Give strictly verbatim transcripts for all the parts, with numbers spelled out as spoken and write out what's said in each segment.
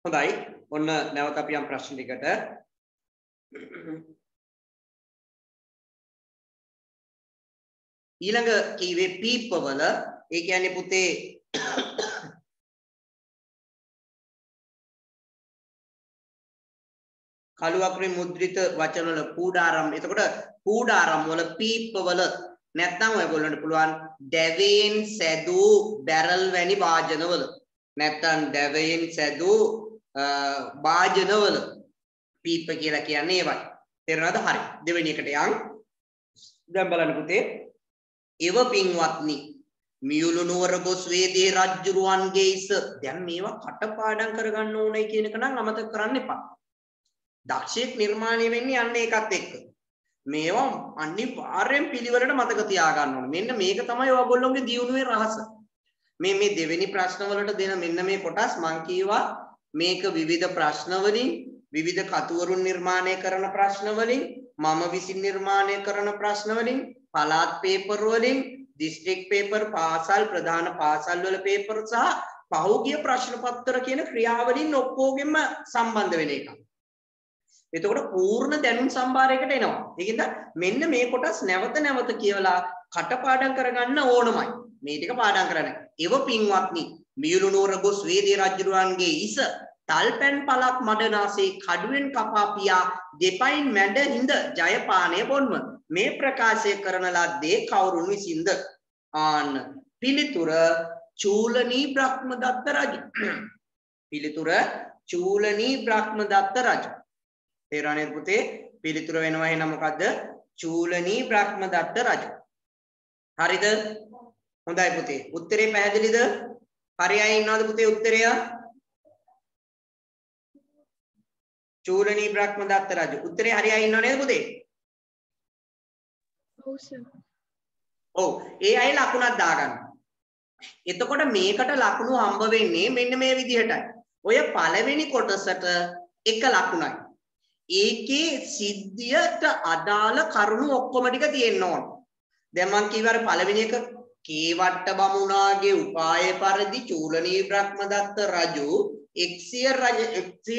හොඳයි ඔන්න නැවත අපි යම් ප්‍රශ්න ටිකට ඊළඟ කීවේ පීප්පවල ඒ කියන්නේ පුතේ කළු අකුරින් මුද්‍රිත වචන වල කූඩාරම් එතකොට කූඩාරම් වල පීප්පවල නැත්නම් ඔයගොල්ලන්ට පුළුවන් දැවයෙන් සැදූ බැරල් වැනි වාජනවල නැත්නම් දැවයෙන් සැදූ වාජනවල පීප්ප කියලා කියන්නේ ඒවයි තේරෙනවද හරි දෙවෙනි එකට යන් දැන් බලන්න පුතේ එව පින්වත්නි මියුළු නුවර ගොස් වේදී රජ්ජුරුවන්ගේ ඉස දැන් මේවා කටපාඩම් කරගන්න ඕනේ කියන එක නම් අමතක කරන්න එපා දක්ෂයෙක් නිර්මාණය වෙන්නේ අන්න ඒකත් එක්ක මේවා අනිවාර්යෙන් පිළිවෙලට මතක තියාගන්න ඕනේ මෙන්න මේක තමයි ඔයගොල්ලෝගේ දියුණුවේ රහස මේ මේ දෙවෙනි ප්‍රශ්න වලට දෙන මෙන්න මේ කොටස් මං කියවා මේක විවිධ ප්‍රශ්න වලින් විවිධ කතුවරුන් නිර්මාණය කරන ප්‍රශ්න වලින් මම විසින් නිර්මාණය කරන ප්‍රශ්න වලින් පළාත් පේපර් වලින් දිස්ත්‍රික් පේපර් පාසල් ප්‍රධාන පාසල් වල පේපර් සහ පහුගිය ප්‍රශ්න පත්‍ර කියන ක්‍රියාවලින් ඔක්කොගෙම සම්බන්ධ වෙන එක. එතකොට පූර්ණ දැනුම් සම්භාරයකට එනවා. ඒකින්ද මෙන්න මේ කොටස් නැවත නැවත කියවලා කටපාඩම් කරගන්න ඕනමයි. මේ ටික පාඩම් කරන්න. එව පින්වත්නි මියුළු නුවර ගොස් වේදී රජුරුවන්ගේ ඉස තල්පැන් පලක් මඩනාසේ කඩුවෙන් කපා පියා දෙපයින් මැඩ හිඳ ජයපානය බොන්ම මේ ප්‍රකාශය කරන ලද්දේ කවුරුන් විසින්ද ආන්න පිළිතුර චූලනී බ්‍රහ්මදත්ත රජු පිළිතුර චූලනී බ්‍රහ්මදත්ත රජු තේරෙනවද පුතේ පිළිතුර වෙනවා එහෙනම් මොකද්ද චූලනී බ්‍රහ්මදත්ත රජු හරිද හොඳයි පුතේ උත්තරේ පැහැදිලිද හරි අය ඉන්නවද පුතේ උත්තරය චූලනී බ්‍රහ්මදත්ත රජු උත්තරේ හරි අය ඉන්නව නේද පුතේ ඔව් සර් ඔව් ඒ අය ලකුණක් දාගන්න එතකොට මේකට ලකුණු හම්බ වෙන්නේ මෙන්න මේ විදිහටයි ඔය පළවෙනි කොටසට එක ලකුණයි ඒකේ සිද්ධියට අදාළ කරුණු ඔක්කොම ටික තියෙන්න ඕන දැන් මම කියවර පළවෙනි එක කේවට්ට බමුණාගේ උපාය පරිදි චූලනී බ්‍රහ්මදත්ත රජු එක්සිය රජ එක්සිය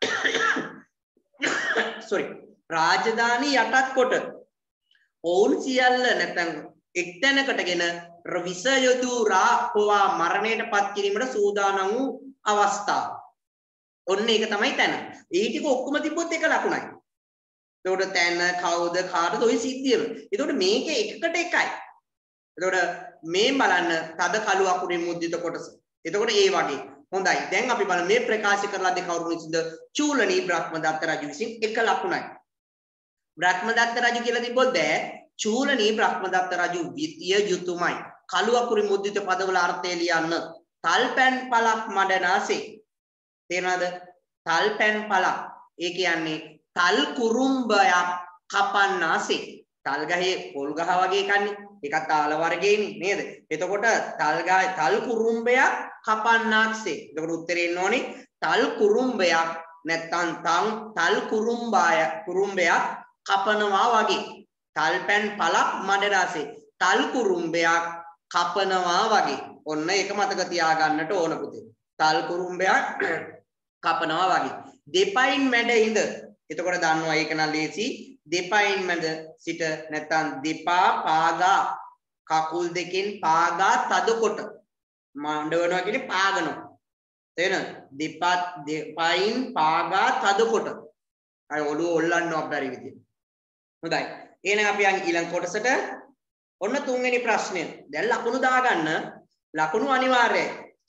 sorry රාජධානි යටත් කොට ඔවුන් සියල්ල නැත්නම් එක්තැනකටගෙන විස යොදු රාපවා මරණයට පත් කිරීමට සූදානම් වූ අවස්ථාව. ඔන්න ඒක තමයි තැන. ඒ ටික ඔක්කොම තිබ්බොත් එක ලකුණයි. එතකොට තැන කවුද කාටද ඔය සිද්ධියම. එතකොට මේක එකකට එකයි. එතකොට මේ බලන්න තද කළු අකුරින් මුද්‍රිත කොටස. එතකොට ඒ වගේ. හොඳයි. දැන් අපි බලමු මේ ප්‍රකාශ කරලා දෙක කවුරු විසින්ද චූලනී බ්‍රහ්මදත්ත රජු විසින් එක ලකුණයි. බ්‍රහ්මදත්ත රජු කියලා තිබ්බොත් බෑ චූලනී බ්‍රහ්මදත්ත රජු විතිය යුතුයමයි කළු අකුරින් මුද්‍රිත පදවල අර්ථය ලියන්න තල්පැන් පලක් මඩනාසේ තේරෙනවද තල්පැන් පලක් ඒ කියන්නේ තල් කුරුම්බයක් කපන්නාසේ තල් ගහේ පොල් ගහ වගේ කන්නේ ඒකත් ආල වර්ගයේනේ නේද එතකොට තල් ගහ තල් කුරුම්බයක් කපන්නාසේ එතකොට උත්තරේ එන්න ඕනේ තල් කුරුම්බයක් නැත්නම් තල් කුරුම්බාය කුරුම්බයක් කපනවා වගේ තල්පැන් පලක් මඩරාසේ තල් කුරුම්බයක් කපනවා වගේ ඔන්න ඒක මතක තියාගන්නට ඕන පුතේ තල් කුරුම්බයක් කපනවා වගේ දෙපයින් මැඩ ඉඳ එතකොට දන්නවා ඒක නම් ලේසි දෙපයින් මැද සිට නැත්නම් දෙපා පාගා කකුල් දෙකෙන් පාගා තදකොට මඬවනවා කියන්නේ පාගනවා තේරෙනවද දෙපා දෙපයින් පාගා තදකොට අය ඔළුව ඔල්ලන්නවා බැරි විදියට හොඳයි එහෙනම් අපි යන් ඊළඟ කොටසට ඔන්න තුන්වෙනි ප්‍රශ්නය දැන් ලකුණු දාගන්න ලකුණු අනිවාර්යයි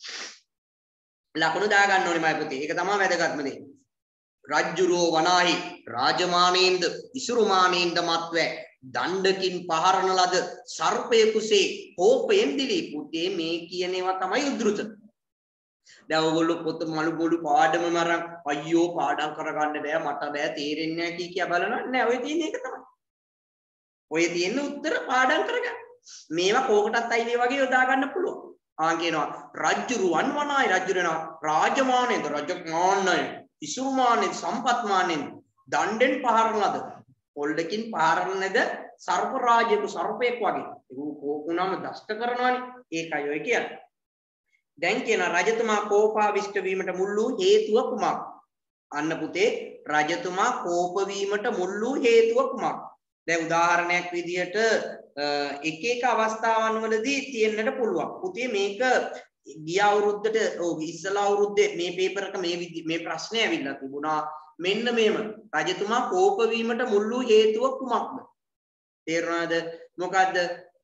ලකුණු දාගන්න ඕනේ මයි පුතේ ඒක තමයි වැදගත්ම දේ රජ්ජුරුව වනාහි රාජමානේන්ද ඉසුරුමානේන්ද මත්වැ දණ්ඩකින් පහරන ලද සර්පයෙකුසේ කෝපයෙන් දිලි පුතේ මේ කියන ඒවා තමයි උද්දෘත දැන් ඔයගොල්ලෝ පොත මලු බොළු පාඩම මරන් අයියෝ පාඩම් කරගන්න බෑ මට බෑ තේරෙන්නේ නැහැ කී කිය බලනවා නෑ ඔය තියෙන එක තමයි ඔය තියෙන උත්තර පාඩම් කරගන්න මේවා කෝකටත් අයිනේ වගේ යොදා ගන්න පුළුවන් ආන් කියනවා රජ්ජුරුවන් වනායි රජ්ජුරු වෙනවා රාජමානේන්ද රජමානය ඉසුරුමානෙන් සම්පත්මානෙන් දණ්ඩෙන් පහරන ලද පොල්ඩකින් පහරන ලද සර්ප රාජයෙකු සර්පයෙක් වගේ ඒක කෝකුණම දෂ්ට කරනවානේ ඒකයි ඔය කියන්නේ දැන් කියන රජතුමා කෝපාවිෂ්ඨ වීමට මුල් වූ හේතුව කුමක්? අන්න පුතේ රජතුමා කෝප වීමට මුල් වූ හේතුව කුමක්? දැන් උදාහරණයක් විදියට එක එක අවස්ථාවන් වලදී තියෙන්නට පුළුවන්. පුතේ මේක ගිය අවුරුද්දට ඔව් ඉස්සලා අවුරුද්දේ මේ පේපර් එක මේ මේ ප්‍රශ්නේ ඇවිල්ලා තිබුණා. මෙන්න මේම රජතුමා කෝප වීමට මුල් වූ හේතුව කුමක්ද? තේරුණාද? මොකද්ද?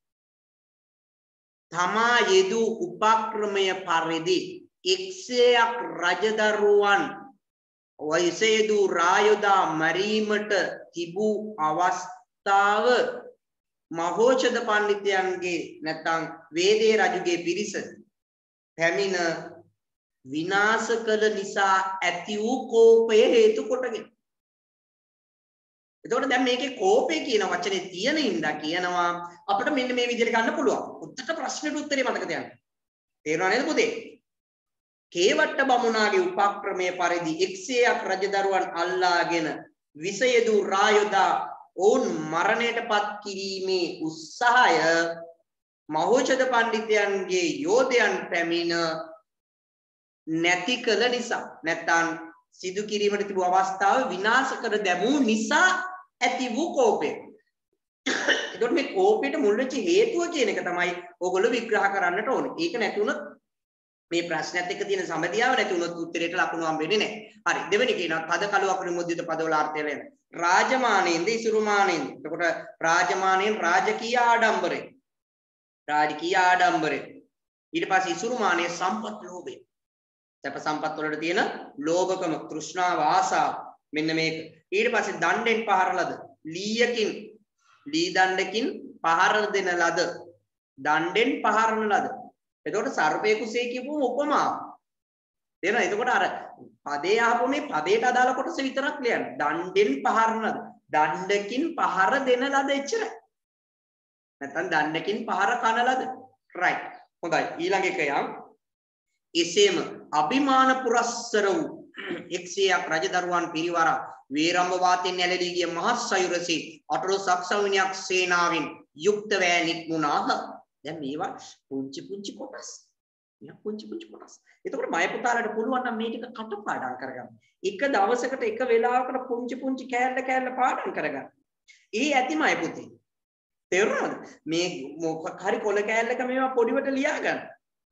තමා යෙදූ උපක්‍රමය පරිදි එක්සේයක් රජදරුවන් වයසේදු රායොදා මරීමට තිබූ අවස්ථාව මහෝෂධ පඬිතුයන්ගේ නැත්නම් වේදේ රජුගේ පිරිස පැමිණ විනාශ කළ නිසා ඇති වූ කෝපය හේතු කොටගෙන. එතකොට දැන් මේකේ කෝපය කියන වචනේ තියෙන ඉඳලා කියනවා අපිට මෙන්න මේ විදිහට ගන්න පුළුවන්. උත්තර ප්‍රශ්නෙට උත්තරේ මතක තියාගන්න. තේරුණා නේද පුතේ? කේවට්ට බමුණාගේ උපක්‍රමයේ පරිදි එක්සේයක් රජදරුවන් අල්ලාගෙන විසයදු රායොදා ඔවුන් මරණයටපත් කිරීමේ උත්සාහය මහෝෂධ පඬිතුයන්ගේ යෝධයන් පැමිණ නැති කළ නිසා නැත්නම් සිදු කිරීමට තිබූ අවස්ථාව විනාශ කර දැමූ නිසා ඇති වූ කෝපය. ඒකට මේ කෝපයට මුල් වෙච්ච හේතුව කියන එක තමයි ඕගොල්ලෝ විග්‍රහ කරන්නට ඕනේ. ඒක නැති වුණොත් මේ ප්‍රශ්නයත් එක්ක තියෙන සම්බන්ධතාවය නැති වුණොත් උත්තරේට ලකුණු හම්බ වෙන්නේ නැහැ. හරි. දෙවෙනි කියනවා පද කළු අකුරු මුද්‍රිත පදවල අර්ථය වෙන. රාජමානෙන්ද ඉසුරුමානෙන්ද. එතකොට රාජමානෙන් රාජකීය ආඩම්බරේ. රාජකීය ආඩම්බරේ. ඊට පස්සේ ඉසුරුමානේ සම්පත් ලෝභය. සැප සම්පත් වලට තියෙන ලෝභකම, තෘෂ්ණාව, ආසාව. මෙන්න මේක. ඊට පස්සේ දණ්ඩෙන් පහර ලද. ලීයකින් ලී දණ්ඩකින් පහර දෙන ලද. දණ්ඩෙන් පහරන ලද. එතකොට සර්පේ කුසේ කියපුවම උපමාව. තේරෙනවද? එතකොට අර පදේ ආපු මේ පදේට අදාළ කොටස විතරක් ලියන්න. දණ්ඩෙන් පහරන ලද. දණ්ඩකින් පහර දෙන ලද එච්චරයි. නැත්නම් දණ්ඩකින් පහර කන ලද. right. හොඳයි. ඊළඟ එක යම්. එසේම අභිමාන පුරස්සර වූ එක්සියක් රජදරුවන් පිරිවරා වේරම්භ වාතෙන් ඇලලී ගිය මහත් සයුරසේ අටළොස් අක්ෂෞහිණියක් සේනාවෙන් යුක්ත වෑ නික්මුණාහ. දැන් මේවා පුංචි පුංචි කොටස්. මේ පුංචි පුංචි කොටස්. එතකොට මය පුතාලට පුළුවන් නම් මේ ටික කටපාඩම් කරගන්න. එක දවසකට එක වෙලාවකට පුංචි පුංචි කෑල්ල කෑල්ල පාඩම් කරගන්න. ඒ ඇති මය පුතේ. තේරුණාද? මේ මොකක් හරි කොළ කෑල්ලක මේවා පොඩිවට ලියා ගන්න.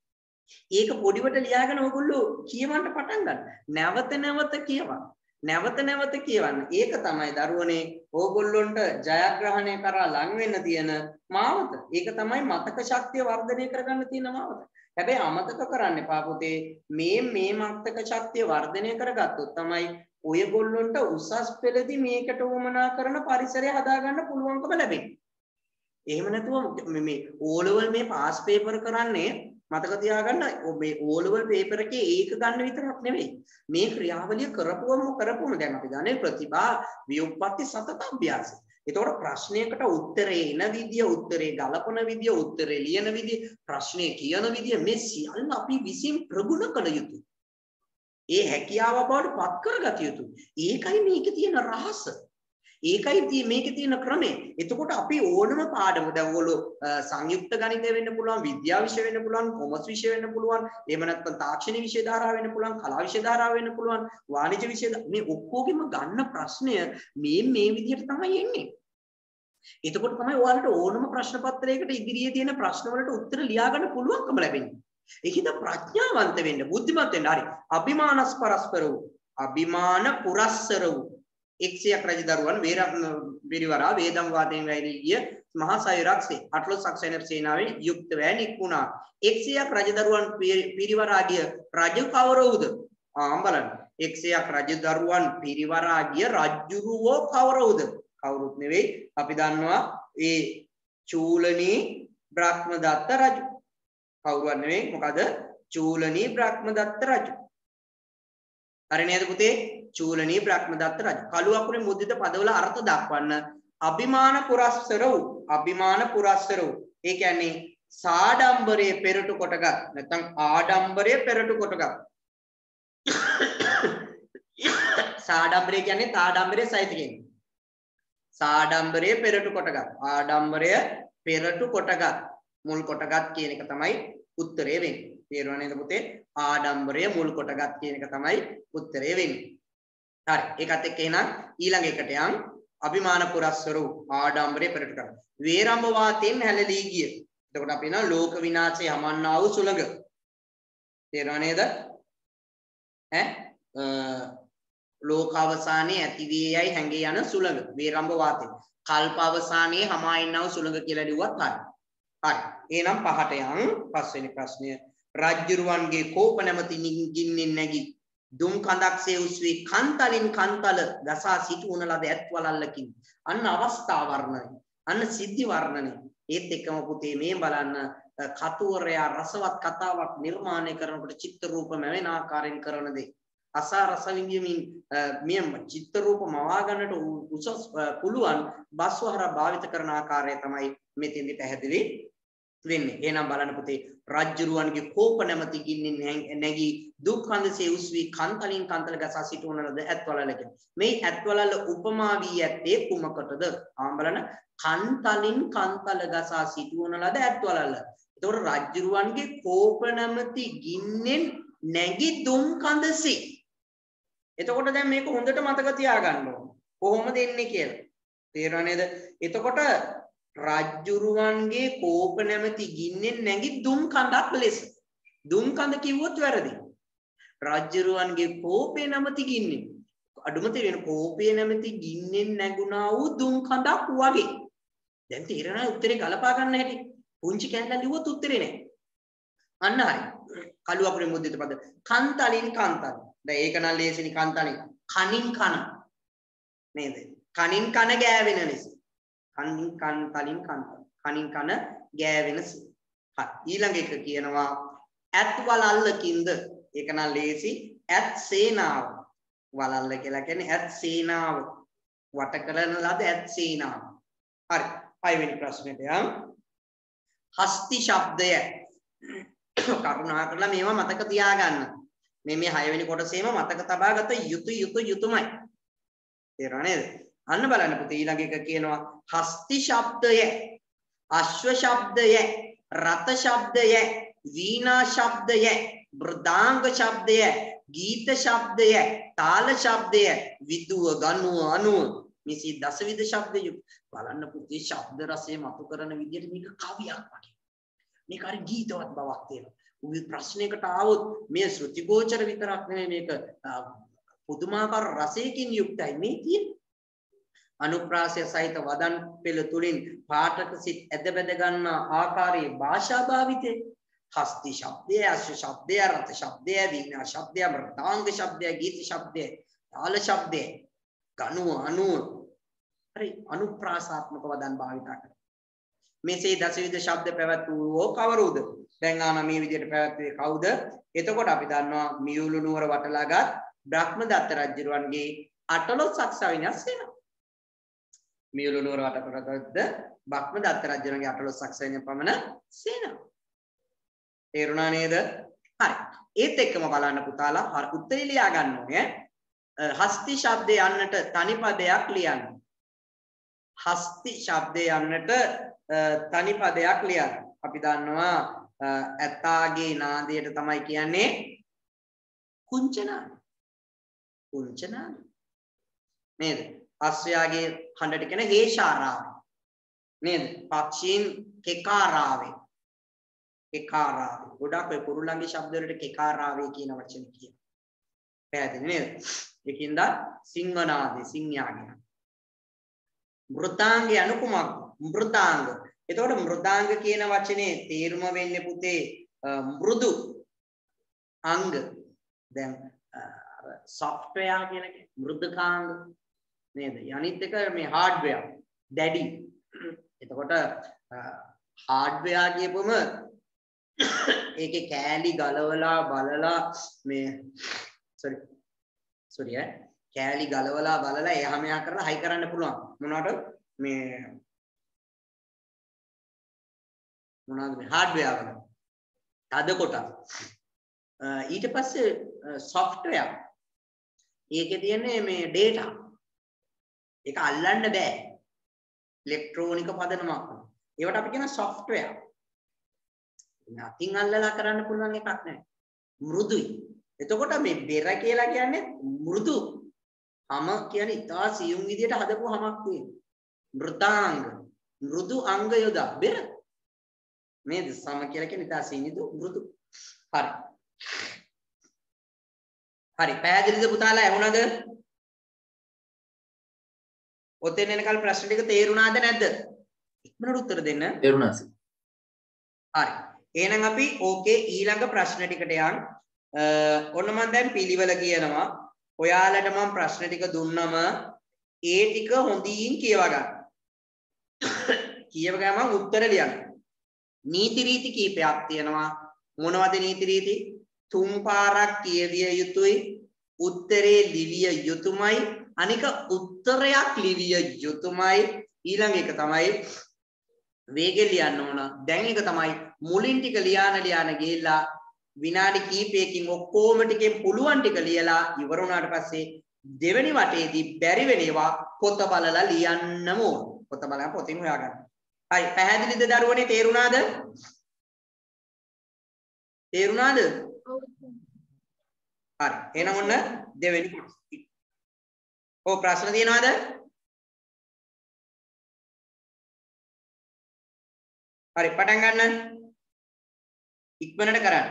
ඒක පොඩිවට ලියාගෙන ඕගොල්ලෝ කියවන්න පටන් ගන්න. නැවත නැවත කියවන්න. නැවත නැවත කියවන්න. ඒක තමයි දරුවනේ ඕගොල්ලොන්ට ජයග්‍රහණය කරා ලං වෙන්න තියෙන මාවත. ඒක තමයි මතක ශක්තිය වර්ධනය කරගන්න තියෙන මාවත. හැබැයි අමතක කරන්න එපා පුතේ. මේ මේ මතක ශක්තිය වර්ධනය කරගත්තොත් තමයි ඔයගොල්ලොන්ට උසස් පෙළදී මේකට උවමනා කරන පරිසරය හදාගන්න පුළුවන්කම ලැබෙන්නේ. එහෙම නැතුව මේ O level මේ පාස් පේපර් කරන්නේ මතක තියාගන්න මේ O level paper එකේ ඒක ගන්න විතරක් නෙවෙයි මේ ක්‍රියාවලිය කරපුවම කරපුවම දැන් අපි දන්නේ ප්‍රතිභා ව්‍යුප්පත්ති සතත අභ්‍යාසය. ඒතකොට ප්‍රශ්නයකට උත්තරේ එන විදිය, උත්තරේ ගලපන විදිය, උත්තරේ ලියන විදිය, ප්‍රශ්නේ කියන විදිය මේ සියල්ල අපි විසින් ප්‍රගුණ කළ යුතුයි. ඒ හැකියාව බවට පත් කරගත යුතුයි. ඒකයි මේකේ තියෙන රහස. ඒකයි මේකේ තියෙන ක්‍රමය. එතකොට අපි ඕනම පාඩම දැන් ඔයගොල්ලෝ සංයුක්ත ගණිතය වෙන්න පුළුවන්, විද්‍යා විෂය වෙන්න පුළුවන්, කොමර්ස් විෂය වෙන්න පුළුවන්, එහෙම නැත්නම් තාක්ෂණ විෂය ධාරාව වෙන්න පුළුවන්, කලා විෂය ධාරාව වෙන්න පුළුවන්, වාණිජ්‍ය විෂය මේ ඔක්කොගෙම ගන්න ප්‍රශ්නය මේ මේ විදිහට තමයි එන්නේ. එතකොට තමයි ඔයාලට ඕනම ප්‍රශ්න පත්‍රයකට ඉදිරියේ තියෙන ප්‍රශ්න වලට උත්තර ලියා ගන්න පුළුවන්කම ලැබෙන්නේ. ඒකිට ප්‍රඥාවන්ත වෙන්න, බුද්ධිමත් වෙන්න. හරි. අභිමානස් පරස්පර වූ, අභිමාන පුරස්සර වූ එක්සියක් රජදරුවන් වේරම් පිරිවරා වේදම් වාදයෙන් වැළී ගිය මහා සයුරක්සේ අටළොස් අක්ෂෞහිණික සේනාවෙන් යුක්ත වෑ නික්මුණා. එක්සියක් රජදරුවන් පිරිවරා ගිය රජු කවරවුද? ආ බලන්න. එක්සියක් රජදරුවන් පිරිවරා ගිය රජුරුවෝ කවරවුද? කවුරුත් නෙවෙයි. අපි දන්නවා ඒ චූලනී බ්‍රහ්මදත්ත රජු. කවුරුවත් නෙවෙයි. මොකද? චූලනී බ්‍රහ්මදත්ත රජු. හරි නේද පුතේ? චූලනී බ්‍රහ්මදත්ත රජු. කළු අකුරේ මුද්‍රිත පදවල අර්ථ දක්වන්න. අභිමාන පුරස්සර වූ, අභිමාන පුරස්සර වූ. ඒ කියන්නේ සාඩම්බරයේ පෙරටු කොටගත් නැත්නම් ආඩම්බරයේ පෙරටු කොටගත්. සාඩම්බරය කියන්නේ තාඩම්බරයේ සහිත කියන්නේ. සාඩම්බරයේ පෙරටු කොටගත්, ආඩම්බරය පෙරටු කොටගත්, මුල් කොටගත් කියන එක තමයි උත්තරේ වෙන්නේ. තේරුණා නේද පුතේ? ආඩම්බරය මුල් කොටගත් කියන එක තමයි උත්තරේ වෙන්නේ. හරි. ඒකත් එක්ක එහෙනම් ඊළඟ එකට යන් අභිමාන පුරස්වරු ආඩම්බරය පෙරට කරන. වේරම්භ වාතයෙන් හැලලී ගිය. එතකොට අපි නා ලෝක විනාශය හමන්නා වූ සුළඟ. තේරුණා නේද? ඈ ලෝක අවසානයේ ඇති වේ යයි හැඟේ යන සුළඟ වේරම්භ වාතය. කල්ප අවසානයේ hama ඉන්නව සුළඟ කියලා ලිව්වත් හරි. හරි. එහෙනම් පහට යන් පස්වෙනි ප්‍රශ්නය. රජ්ජුරුවන්ගේ කෝප නැමැති ගින්නෙන් නැගී දුම් කඳක්සේ උස්වි කන්තලින් කන්තල ගසා සිටුන ලද ඇත් වලල්ලකින් අන්න අවස්ථා වර්ණනය. අන්න සිද්ධි වර්ණනය. ඒත් එක්කම පුතේ මේ බලන්න කතුවරයා රසවත් කතාවක් නිර්මාණය කරනකොට චිත්ත රූප මැවෙන ආකාරයෙන් කරන දේ. අසා රස විඳින්මින් මේ චිත්ත රූප මවා ගන්නට උසස් පුළුවන් බස්වහර භාවිත කරන ආකාරය තමයි මෙතෙන්දි පැහැදිලි වෙන්නේ. එහෙනම් බලන්න පුතේ රජ්ජුරුවන්ගේ කෝප නැමැති ගින්නින් නැගී දුක් කඳසේ උස්වි කන්තලින් කන්තල ගසා සිටවන ලද ඇත්වලලකින් මේ ඇත්වලල උපමා වී ඇත්තේ කුමකටද? ආ බලන්න කන්තලින් කන්තල ගසා සිටවන ලද ඇත්වලල. එතකොට රජ්ජුරුවන්ගේ කෝප නැමැති ගින්නෙන් නැගී දුම් කඳසේ. එතකොට දැන් මේක හොඳට මතක තියාගන්න ඕන. කොහොමද එන්නේ කියලා. තේරුණා නේද? එතකොට රජ්ජුරුවන්ගේ කෝප නැමැති ගින්නෙන් නැගී දුම් කඳක් ලෙස. දුම් කඳ කිව්වොත් වැරදි. රජ්ජුරුවන්ගේ කෝපේ නැමැති ගින්නෙන්. අඩුම තේරෙන කෝපේ නැමැති ගින්නෙන් නැගුණා වූ දුම් කඳක් වගේ. දැන් තේරෙනවා උත්තරේ ගලපා ගන්න හැටි. පුංචි කැලලා ලිව්වොත් උත්තරේ නැහැ. අන්න හරි. කළු අකුරේ මුද්දිත පද. කන්තලින් කන්තල. දැන් ඒක නම් ලේසිනි කන්තලින්. කනින් කන. නේද? කනින් කන ගෑවෙන නිසා. කනින් කන් තලින් කන්තල. කනින් කන ගෑවෙන නිසා. හරි. ඊළඟ එක කියනවා ඇත් වලල්ලකින්ද. ඒක නම් ලේසි. ඇත් සේනාව. වලල්ල කියලා කියන්නේ ඇත් සේනාව. වට කරන ලද ඇත් සේනාව. හරි. පළවෙනි ප්‍රශ්නෙට යමු. හස්ති ශබ්දය. කරුණා කරලා මේවා මතක තියාගන්න. මේ මේ හයවෙනි කොටසේම මතක තබාගත යුතු යුතු යුතුයමයි. තේරුණා නේද? අන්න බලන්න පුතේ ඊළඟ එක කියනවා හස්ති ශබ්දය, අශ්ව ශබ්දය, රත ශබ්දය, වීණා ශබ්දය, මෘදාංග ශබ්දය, ගීත ශබ්දය, තාල ශබ්දය, විදුව ගනුව අනුව මිසි දසවිධ ශබ්දය. බලන්න පුතේ ශබ්ද රසය මතු කරන විදිහට මේක කවියක් වගේ. මේක හරි ගීතවත් බවක් තියෙනවා. උඹේ ප්‍රශ්නයකට ආවොත් මේ ශ්‍රුති ගෝචර විතරක් නෙමෙයි මේක පුදුමාකාර රසයකින් යුක්තයි මේ තියෙන්නේ. අනුප්‍රාසය සහිත වදන් පෙළ තුලින් පාඨක සිත් ඇද බැද ගන්නා ආකාරයේ භාෂා භාවිතේ හස්ති ශබ්දය, අශ්ව ශබ්දය, රත ශබ්දය, වීණා ශබ්දය, මෘදාංග ශබ්දය, ගීත ශබ්දය, තාල ශබ්දය, ගනුව අනුව හරි අනුප්‍රාසාත්මක වදන් භාවිත කරනවා. මේසේ දසවිධ ශබ්ද පැවැත්වූවෝ කවරුද? දැන් ආන මේ විදිහට පැවැත්වුවේ කවුද? එතකොට අපි දන්නවා මියුළු නුවර වටලාගත් බ්‍රහ්මදත්ත රජුරුවන්ගේ අටලොස්සක් සවිනස් වෙනවා. මියුළු නුවර වටලාගත් බ්‍රහ්මදත්ත රජුරුවන්ගේ අටලොස්සක් සවිනස් පමණ සේනාව. තේරුණා නේද? හරි. ඒත් එක්කම බලන්න පුතාලා උත්තරේ ලියා ගන්න ඕනේ. හස්ති ශබ්දේ යන්නට තනි පදයක් ලියන්න. හස්ති ශබ්දේ යන්නට තනි පදයක් ලියන්න. අපි දන්නවා ඇතාගේ නාදයට තමයි කියන්නේ කුංචනාද. කුංචනාද. නේද? අස්වැයාගේ හඬට කියන හේෂාරාව. නේද? පක්ෂීන් කෙකාරාවේ. කෙකාරාවේ. ගොඩක් ඔය කුරුල්ලන්ගේ ශබ්ද වලට කෙකාරාවේ කියන වචනේ කියනවා. පැහැදිලි නේද? ඒකින්ද සිංහනාදේ සිංහයාගේ. මෘතාංගය අනුකුමක් මෘතාංග. එතකොට මෘදාංග කියන වචනේ තේරුම වෙන්නේ පුතේ මෘදු අංග. දැන් software කියන එක මෘදුකාංග නේද? අනිත් එක මේ hardware දැඩි. එතකොට hardware කියපොම ඒකේ කෑලි ගලවලා බලලා මේ sorry sorry ඈ කෑලි ගලවලා බලලා එහා මෙහා කරලා හයි කරන්න පුළුවන්. මොනවට මේ මොනවාද මේ හાર્ඩ්වෙයාර් වල අද කොටස් ඊට පස්සේ software ඒකේ තියෙන්නේ මේ data ඒක අල්ලන්න බෑ ඉලෙක්ට්‍රොනික පදනමක් ඒවට අපි කියන software අතින් අල්ලලා කරන්න පුළුවන් එකක් නෑ. මෘදුයි. එතකොට මේ බෙර කියලා කියන්නේ මෘදු. හම කියන්නේ ඉතා සියුම් විදියට හදපු හමක් තියෙනවා. මෘතාංග. මෘදු අංග යොදා බෙර. නේද? සම කියලා කියන්නේ ඉතා සිනිදු මෘදු. හරි. හරි. පැහැදිලිද පුතාලා ඇහුණාද? ඔතෙන් එනකල් ප්‍රශ්න ටික තේරුණාද නැද්ද? ඉක්මනට උත්තර දෙන්න. තේරුණා සර්. හරි. එහෙනම් අපි ඕකේ ඊළඟ ප්‍රශ්න ටිකට යන්. ඔන්න මම දැන් පිළිවෙල කියනවා. ඔයාලට මම ප්‍රශ්න ටික දුන්නම ඒ ටික හොඳින් කියවා ගන්න. කියව ගමන් උත්තර ලියන්න. නීති රීති කීපයක් තියෙනවා. මොනවද නීති රීති? තුන් පාරක් කියවිය යුතුයි. උත්තරේ ලිවිය යුතුයමයි. අනික උත්තරයක් ලිවිය යුතුයමයි. ඊළඟ එක තමයි වේගෙන් ලියන්න ඕන. දැන් එක තමයි මුලින් ටික ලියාන ලියාන ගිහිල්ලා විනාඩි කිහිපයකින් ඔක්කොම ටිකෙන් පුළුවන් ටික ලියලා ඉවර වුණාට පස්සේ දෙවෙනි වටේදී බැරි වෙන ඒවා පොත බලලා ලියන්නම ඕන. පොත බලලා පොතින් හොයාගන්න. හරි පැහැදිලිද දරුවනේ තේරුණාද? තේරුණාද? ඔව්. හරි. එහෙනම් ඔන්න දෙවෙනි කොටස. ඔව් ප්‍රශ්න තියෙනවද? හරි පටන් ගන්න. ඉක්මනට කරන්න.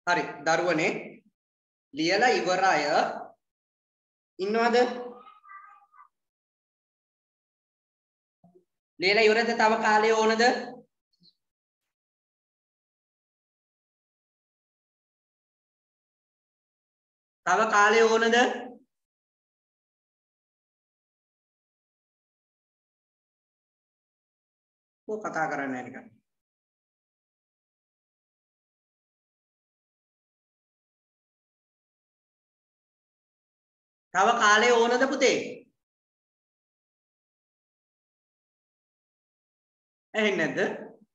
හරි දරුවනේ ලියලා ඉවර අය ඉන්නවද? ලියලා ඉවරද? තව කාලය ඕනද? තව කාලය ඕනද? කො කතා කරන්නේ නැහැ නිකන්. තව කාලය ඕනද පුතේ? ඇහෙන්නේ නැද්ද?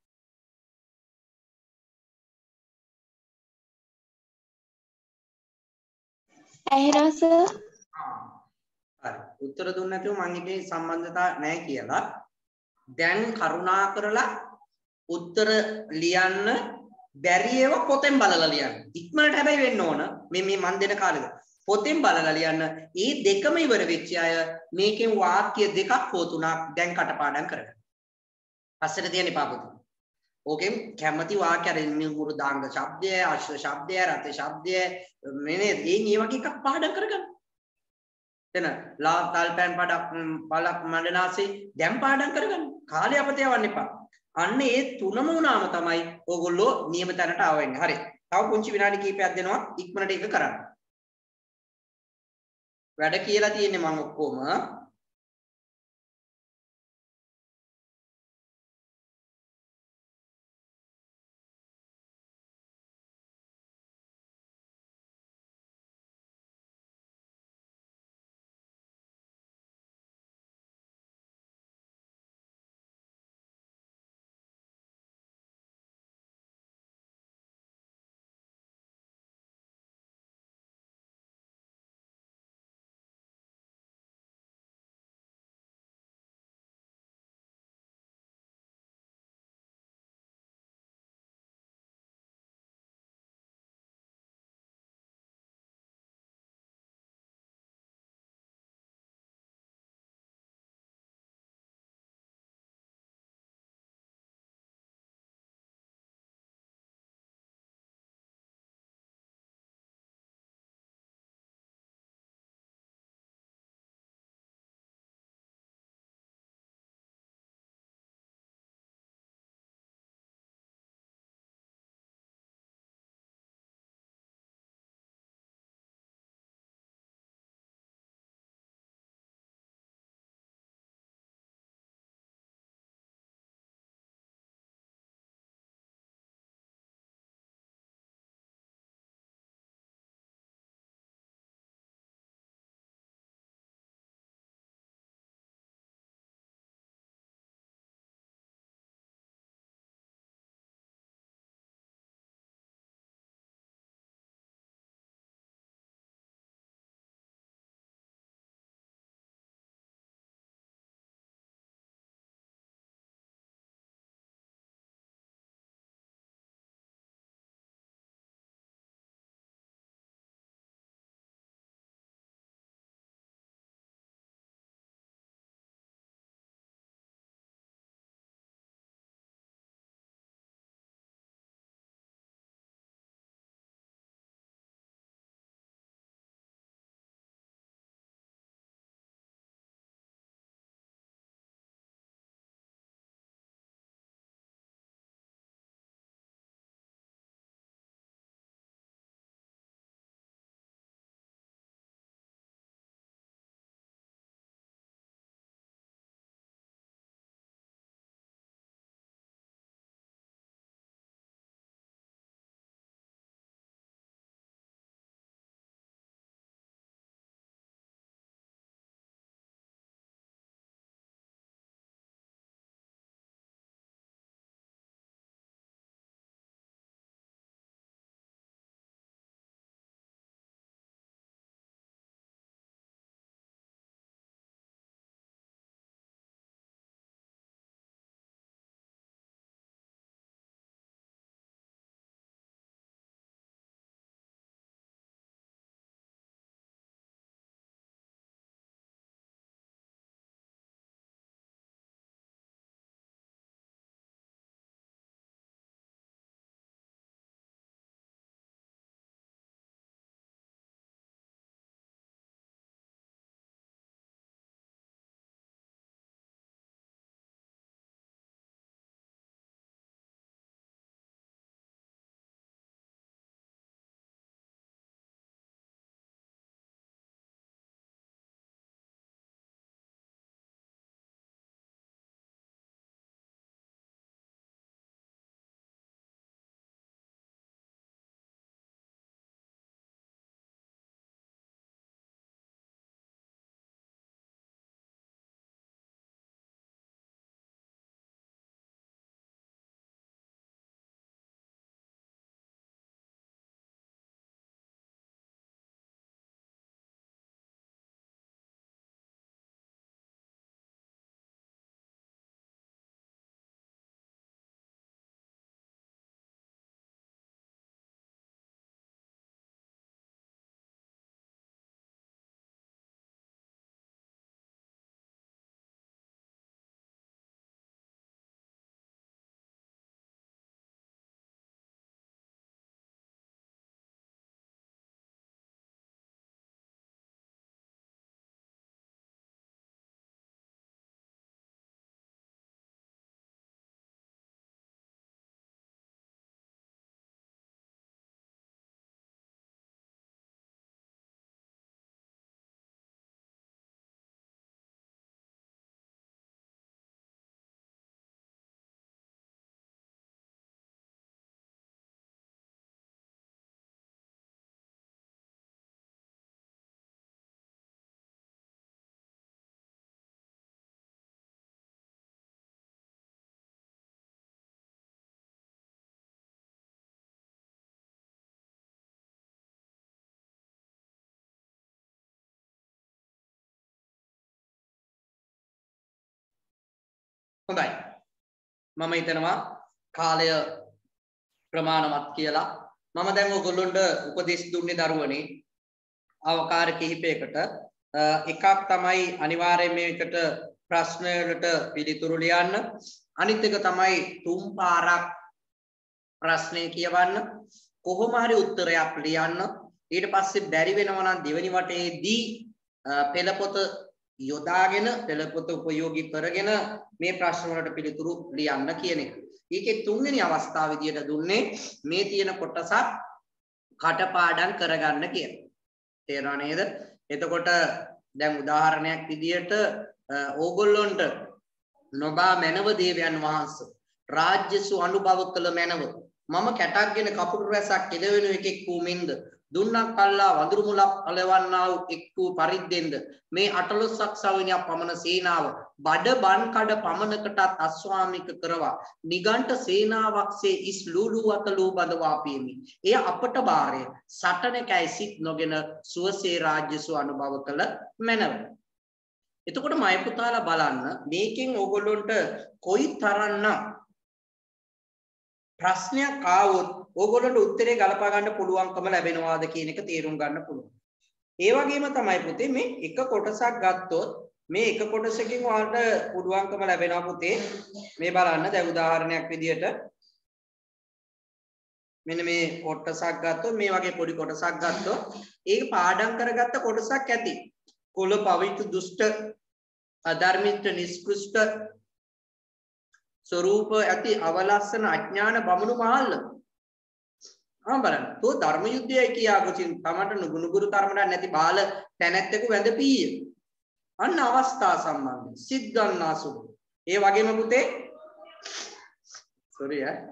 ඇහෙනවා සර්. හරි. උත්තර දුන්නේ නැතුව මං හිතේ සම්බන්ධතා නැහැ කියලා. දැන් කරුණා කරලා උත්තර ලියන්න බැරි ඒවා පොතෙන් බලලා ලියන්න. ඉක්මනට හැබැයි වෙන්න ඕන. මේ මේ මන් දෙන කාලෙක. පොතෙන් බලලා ලියන්න. ඒ දෙකම ඉවර වෙච්ච අය මේකෙන් වාක්‍ය දෙකක් හෝ තුනක් දැන් කටපාඩම් කරගන්න. පස්සට තියන්න එපා පුතේ. ඕකෙන් කැමැති වාක්‍ය අර මුරු දාංග ශබ්දය, අශ්ව ශබ්දය, රථ ශබ්දය මේ නේද? ඒ වගේ එකක් පාඩම් කරගන්න. එතන ලා තල්පෑන් පඩක් බලක් මණ්ඩනාසේ දැන් පාඩම් කරගන්න. කාලය අපතේ යවන්න එපා. අන්න ඒ තුනම වුණාම තමයි ඕගොල්ලෝ නියම තැනට ආවෙන්නේ. හරි. තව පුංචි විනාඩි කිහිපයක් දෙනවා ඉක්මනට ඒක කරන්න. වැඩ කියලා තියෙන්නේ මම ඔක්කොම හොඳයි. මම හිතනවා කාලය ප්‍රමාණවත් කියලා. මම දැන් ඔයගොල්ලන්ට උපදෙස් දුන්නේ දරුවනේ අවකාර කිහිපයකට. එකක් තමයි අනිවාර්යයෙන් මේකට ප්‍රශ්න වලට පිළිතුරු ලියන්න. අනිත් එක තමයි තුන් පාරක් ප්‍රශ්නේ කියවන්න. කොහොම හරි උත්තරයක් ලියන්න. ඊට පස්සේ බැරි වෙනවා නම් දෙවෙනි වටේදී පෙළපොත යොදාගෙන පෙළපොත උපයෝගී කරගෙන මේ ප්‍රශ්න වලට පිළිතුරු ලියන්න කියන එක. ඒකේ තුන්වෙනි අවස්ථාව විදියට දුන්නේ මේ තියෙන කොටසක් කටපාඩම් කරගන්න කියන. තේරුණා නේද? එතකොට දැන් උදාහරණයක් විදියට ඕගොල්ලොන්ට නොබා මැනව දේවයන් වහන්සේ රාජ්‍යසු අනුභව කළ මැනව මම කැටක්ගෙන කපුරු රැසක් කෙලවෙනු එකෙක් වූ මින්ද දුන්නක් කල්ලා වඳුරු මුලක් අලවන්නා වූ එක් වූ පරිද්දෙන්ද මේ අටලොස්සක් සවිනියක් පමණ සේනාව බඩ බන් කඩ පමණකටත් අස්වාමික කරවා නිගණ්ඨ සේනාවක්සේ ඉස් ලූලු අතලූ බඳවා පියමි. එය අපට බාරය සටනකයි සිත් නොගෙන සුවසේ රාජ්‍යසු අනුභව කළ මැනව. එතකොට මය පුතාලා බලන්න මේකෙන් ඕගොල්ලොන්ට කොයි තරම්නම් ප්‍රශ්නයක් ආවොත් ඕගොල්ලන්ට උත්තරේ ගලපා ගන්න පුළුවන්කම ලැබෙනවාද කියන එක තේරුම් ගන්න පුළුවන්. ඒ වගේම තමයි පුතේ මේ එක කොටසක් ගත්තොත් මේ එක කොටසකින් ඔයාලට පුළුවන්කම ලැබෙනවා පුතේ මේ බලන්න දැන් උදාහරණයක් විදියට මෙන්න මේ කොටසක් ගත්තොත් මේ වගේ පොඩි කොටසක් ගත්තොත් ඒක පාඩම් කරගත්ත කොටසක් ඇති. කුල පවිතු දුෂ්ට අධර්මිත නිෂ්කෘෂ්ඨ ස්වરૂප ඇති අවලස්සන අඥාන බමුණු මහල්ල. ආ බලන්න. තෝ ධර්ම යුද්ධයයි කියාගොසින් තමට නුගුණුගුරු කර්මඩ නැති බාල තැනැත්තෙකු වැඳපීය. අන්න අවස්ථා සම්බන්ධ සිත් ගන්නාසුළු. ඒ වගේම පුතේ sorry ඈ.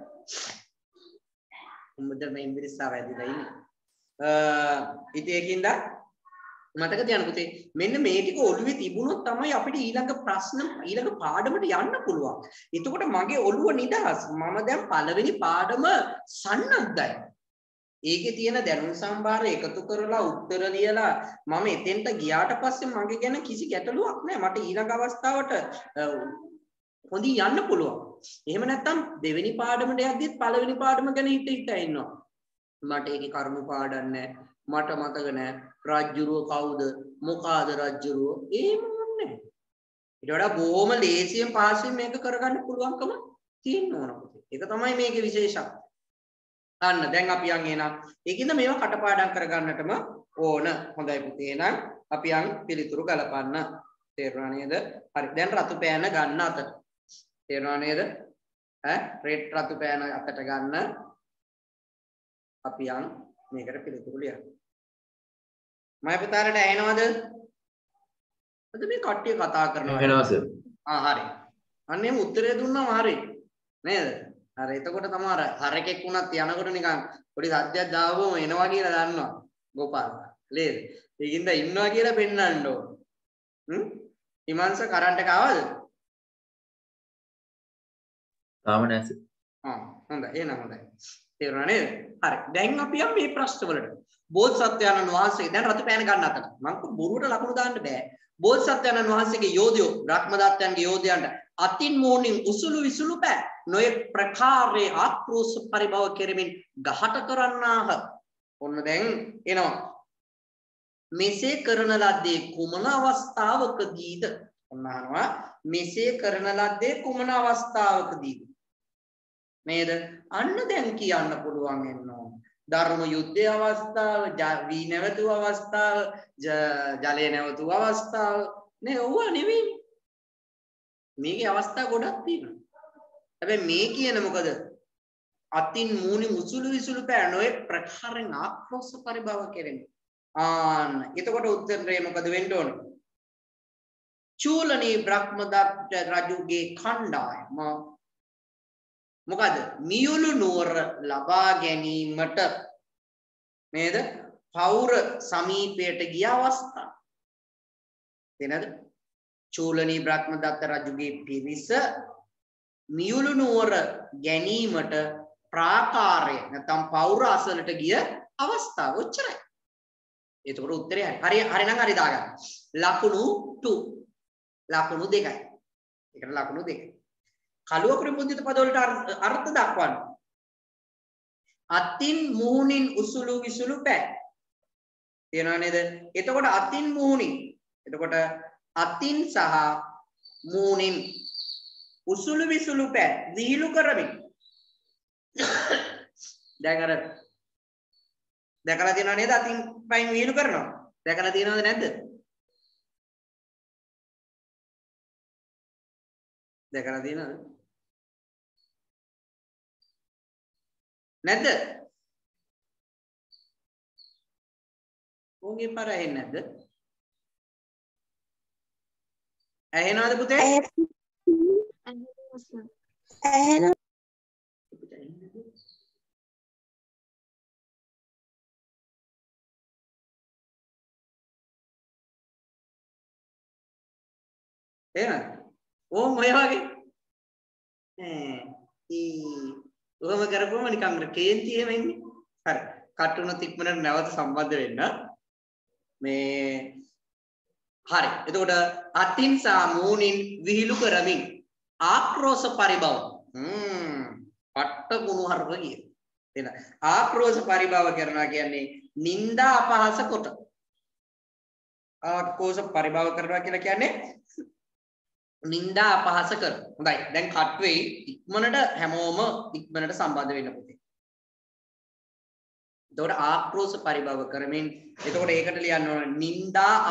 උඹද මේ ඉංග්‍රීසි වැදිලා ඉන්නේ. අ ඉතින් ඒකින්ද මතක තියන්න පුතේ මෙන්න මේ ටික ඔළුවේ තිබුණොත් තමයි අපිට ඊළඟ ප්‍රශ්න ඊළඟ පාඩමට යන්න පුළුවන්. එතකොට මගේ ඔළුව නිදහස්. මම දැන් පළවෙනි පාඩම සන්නද්ධයි. ඒකේ තියෙන දැනුම් සම්භාරය එකතු කරලා උත්තර ලියලා මම එතෙන්ට ගියාට පස්සේ මගේ ගැන කිසි ගැටලුවක් නැහැ. මට ඊළඟ අවස්ථාවට හොඳින් යන්න පුළුවන්. එහෙම නැත්නම් දෙවෙනි පාඩමට යද්දිත් පළවෙනි පාඩම ගැන හිත හිතා ඉන්නවා. මට ඒකේ කරුණු පාඩම් නැහැ. මට මතක නැහැ. රජ්ජුරුව කවුද? මොකාද රජ්ජුරුව? එහෙම නෑ. ඊට වඩා බොහොම ලේසියෙන් පාස්වෙන් මේක කරගන්න පුළුවන්කම තියෙන්න ඕන පුතේ. ඒක තමයි මේකේ විශේෂත්වය. අන්න දැන් අපි යන් එනවා. ඒකින්ද මේවා කටපාඩම් කරගන්නටම ඕන. හොඳයි පුතේ. එහෙනම් අපි යන් පිළිතුරු ගලපන්න. තේරුණා නේද? හරි. දැන් රතු පෑන ගන්න අතට. තේරුණා නේද? ඈ රෙඩ් රතු පෑන අතට ගන්න. අපි යන් මේකට පිළිතුරු ලියන්න. මය පුතාලට ඇහෙනවද? අද මේ කට්ටිය කතා කරනවා. ඇහෙනවා සර්. ආ හරි. අන්න එහෙම උත්තරය දුන්නාම හරි. නේද? හරි. එතකොට තමයි හරකෙක් වුණත් යනකොට නිකන් පොඩි සද්දයක් දාවම එනවා කියලා දන්නවා. ගෝපාල. නේද? ඒකින්ද ඉන්නවා කියලා පෙන්වන්න ඕන. හ්ම්? හිමංශ කරන්ට් එක ආවද? තාම නැහැ සර්. ආ හොඳයි. එහෙනම් හොඳයි. තේරුණා නේද? හරි. දැන් අපි යමු මේ ප්‍රශ්න වලට. බෝධිසත්වයන්න් වහන්සේ දැන් රතු පෑන ගන්න අතට. මම කො බොරුවට ලකුණු දාන්න බෑ. බෝධිසත්වයන්න් වහන්සේගේ යෝධයෝ බ්‍රහ්මදත්තයන්ගේ යෝධයන්ට අතින් මෝනින් උසුළු විසුළු පෑ නොයෙක් ප්‍රකාරයේ ආක්‍රෝෂ පරිභව කෙරෙමින් ගහට කරන්නාහ. ඔන්න දැන් එනවා. මෙසේ කරන ලද්දේ කුමන අවස්ථාවකදීද? ඔන්න අහනවා. මෙසේ කරන ලද්දේ කුමන අවස්ථාවකදීද? නේද? අන්න දැන් කියන්න පුළුවන් එනවා. ධර්ම යුද්ධයේ අවස්ථාව, වී නැවතුව අවස්ථාව, ජලය නැවතුව අවස්ථාව නේ ඕවා නෙවෙයි. මේකේ අවස්ථා ගොඩක් තියෙනවා. හැබැයි මේ කියන මොකද? අතින් මූණි මුසුළු විසුළු පෑනෝයේ ප්‍රකාරෙන් ආක්‍රෝෂ පරිභව කෙරෙන්නේ. ආන්න. එතකොට උත්තරේ මොකද වෙන්න ඕන? චූලනී බ්‍රහ්මදත්ත රජුගේ කණ්ඩායම මොකද මියුළු නුවර ලබා ගැනීමට නේද පෞර සමීපයට ගිය අවස්ථාව තේනද චූලනී බ්‍රහ්මදත්ත රජුගේ පිරිස මියුළු නුවර ගැනීමට ප්‍රාකාරය නැත්නම් පෞර අසලට ගිය අවස්ථාව ඔච්චරයි. එතකොට උත්තරේ හරි. හරි නම් හරි දාගන්න. ලකුණු two ලකුණු දෙකයි. ඒකට ලකුණු දෙකයි. කළු අකුරින් මුද්‍රිත පදවලට අර්ථ දක්වන්න. අතින් මුහුණින් උසුළු විසුළු පෑ. තේරෙනව නේද? එතකොට අතින් මුහුණින්. එතකොට අතින් සහ මුහුණින් උසුළු විසුළු පෑ විහිළු කරමින්. දැන් අර දැකලා තියෙනව නේද? අතින් පයින් විහිළු කරනවා. දැකලා තියෙනවද නැද්ද? දැකලා තියෙනවද? නැද්ද? ඕගේ පාර ඇහෙන්නේ නැද්ද? ඇහෙනවද පුතේ? ඇහෙනවා. එහෙනම් ඕම් ඔය වගේ ඈ ඊ ඔහොම කරපුවම නිකන් කේන්ති එහෙම ඉන්නේ. හරි. කටුනොත් ඉක්මනට නැවත සම්බන්ධ වෙන්න. මේ හරි. එතකොට අතින් සහ මූණින් විහිළු කරමින් ආක්‍රෝෂ පරිභව. හ්ම්. පට්ට ගුණ හරක කිය. එන ආක්‍රෝෂ පරිභව කරනවා කියන්නේ නිന്ദා අපහාස කොට. ආක්‍රෝෂ පරිභව කරනවා කියලා කියන්නේ නිന്ദා අපහාස කර. හොඳයි. දැන් කට් වෙයි. ඉක්මනට හැමෝම ඉක්මනට සම්බන්ධ වෙන්න පුතේ. එතකොට ආක්‍රෝෂ පරිභව කරමින් එතකොට ඒකට ලියන්න ඕන නිന്ദා